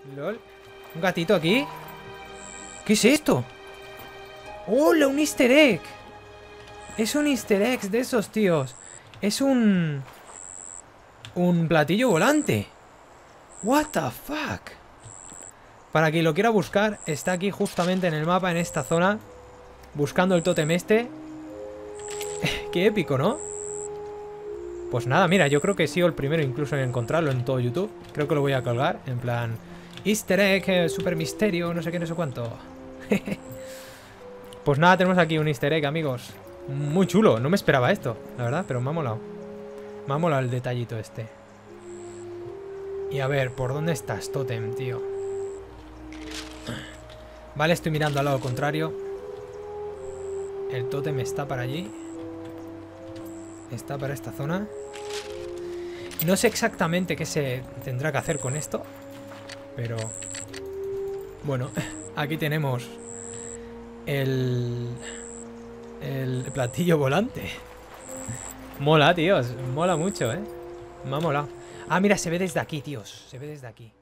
LOL. Un gatito aquí. ¿Qué es esto? ¡Hola! Un easter egg. Es un easter egg de esos, tíos. Es un platillo volante. What the fuck. Para quien lo quiera buscar, está aquí justamente en el mapa, en esta zona, buscando el tótem este. Qué épico, ¿no? Pues nada, mira, yo creo que he sido el primero incluso en encontrarlo en todo YouTube. Creo que lo voy a colgar, en plan easter egg, super misterio, no sé qué, no sé cuánto. Pues nada, tenemos aquí un easter egg, amigos. Muy chulo, no me esperaba esto, la verdad, pero me ha molado. Me ha molado el detallito este. Y a ver, ¿por dónde estás, tótem, tío? Vale, estoy mirando al lado contrario. El tótem está para allí. Está para esta zona. No sé exactamente qué se tendrá que hacer con esto, pero bueno, aquí tenemos el platillo volante. Mola, tíos, mola mucho, ¿eh? Me ha molado. Ah, mira, se ve desde aquí, tíos. Se ve desde aquí.